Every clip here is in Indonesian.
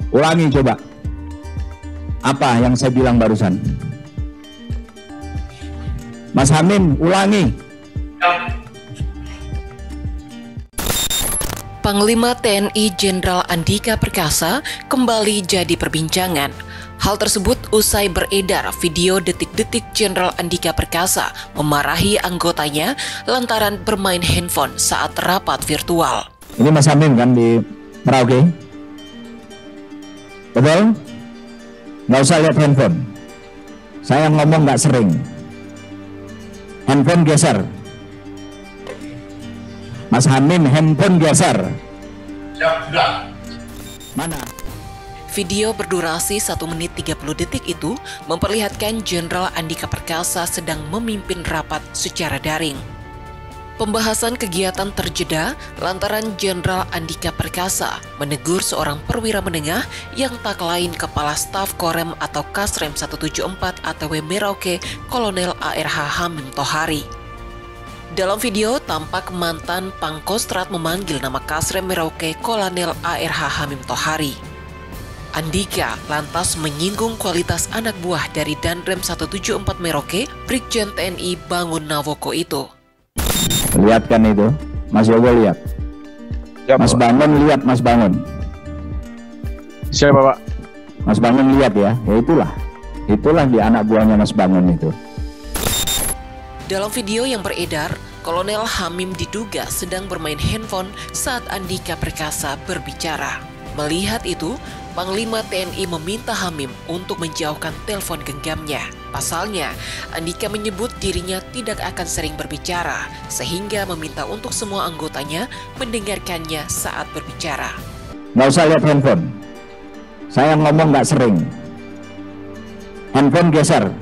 Ulangi coba. Apa yang saya bilang barusan? Mas Hamim, ulangi. Panglima TNI Jenderal Andika Perkasa kembali jadi perbincangan. Hal tersebut usai beredar video detik-detik Jenderal Andika Perkasa memarahi anggotanya lantaran bermain handphone saat rapat virtual. Ini Mas Hamim kan di Merauke? Betul? Nggak usah lihat handphone. Saya ngomong nggak sering. Handphone geser. Mas Hamim, handphone geser. Sudah. Mana? Video berdurasi 1 menit 30 detik itu memperlihatkan Jenderal Andika Perkasa sedang memimpin rapat secara daring. Pembahasan kegiatan terjeda lantaran Jenderal Andika Perkasa menegur seorang perwira menengah yang tak lain Kepala Staf Korem atau Kasrem 174 ATW Merauke Kolonel ARH Hamim Tohari. Dalam video tampak mantan Pangkostrat memanggil nama Kasrem Merauke Kolonel ARH Hamim Tohari. Andika lantas menyinggung kualitas anak buah dari Danrem 174 Merauke, Brigjen TNI Bangun Nawoko itu. Lihat kan itu, Mas Yogo lihat. Ya, Mas Bangun lihat, Mas Bangun. Siapa Pak? Mas Bangun lihat ya, ya itulah di anak buahnya Mas Bangun itu. Dalam video yang beredar, Kolonel Hamim diduga sedang bermain handphone saat Andika Perkasa berbicara. Melihat itu, Panglima TNI meminta Hamim untuk menjauhkan telepon genggamnya. Pasalnya, Andika menyebut dirinya tidak akan sering berbicara, sehingga meminta untuk semua anggotanya mendengarkannya saat berbicara. Nggak usah lihat handphone. Saya ngomong nggak sering. Handphone geser.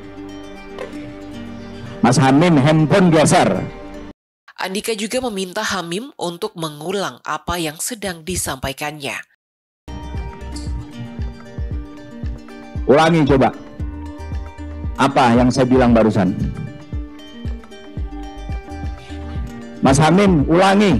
Mas Hamim, handphone geser. Andika juga meminta Hamim untuk mengulang apa yang sedang disampaikannya. Ulangi coba. Apa yang saya bilang barusan? Mas Hamim, ulangi.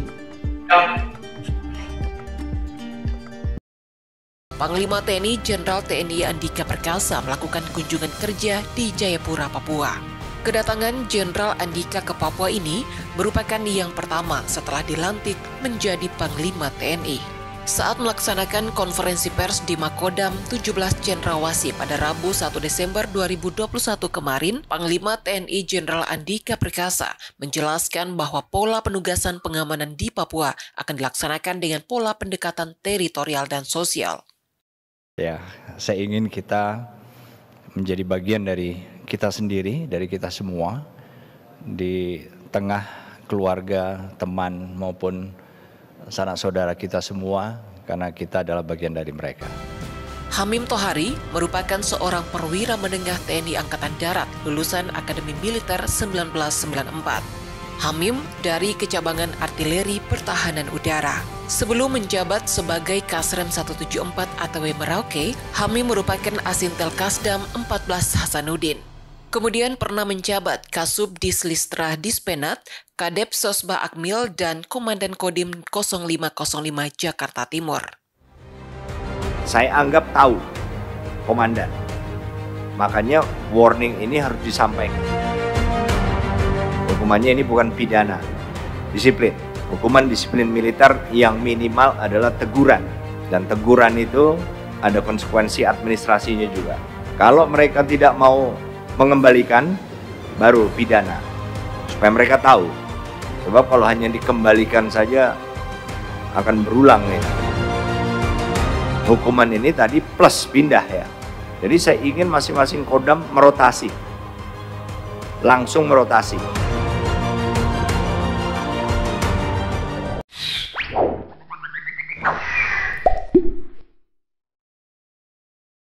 Panglima TNI Jenderal TNI Andika Perkasa melakukan kunjungan kerja di Jayapura, Papua. Kedatangan Jenderal Andika ke Papua ini merupakan yang pertama setelah dilantik menjadi Panglima TNI. Saat melaksanakan konferensi pers di Makodam 17 Cendrawasih pada Rabu 1 Desember 2021 kemarin, Panglima TNI Jenderal Andika Perkasa menjelaskan bahwa pola penugasan pengamanan di Papua akan dilaksanakan dengan pola pendekatan teritorial dan sosial. Ya, saya ingin kita menjadi bagian dari kita sendiri, dari kita semua, di tengah keluarga, teman maupun sanak saudara kita semua, karena kita adalah bagian dari mereka. Hamim Tohari merupakan seorang perwira menengah TNI Angkatan Darat lulusan Akademi Militer 1994. Hamim dari Kecabangan Artileri Pertahanan Udara. Sebelum menjabat sebagai Kasrem 174 ATW Merauke, Hamim merupakan Asintel Kasdam 14 Hasanuddin. Kemudian pernah menjabat Kasub Dislistra Dispenat, Kadep Sosba Akmil, dan Komandan Kodim 0505 Jakarta Timur. Saya anggap tahu, komandan. Makanya warning ini harus disampaikan. Hukumannya ini bukan pidana, disiplin. Hukuman disiplin militer yang minimal adalah teguran. Dan teguran itu ada konsekuensi administrasinya juga. Kalau mereka tidak mau mengembalikan, baru pidana. Supaya mereka tahu. Sebab kalau hanya dikembalikan saja akan berulang ya. Hukuman ini tadi plus pindah ya. Jadi saya ingin masing-masing kodam merotasi. Langsung merotasi.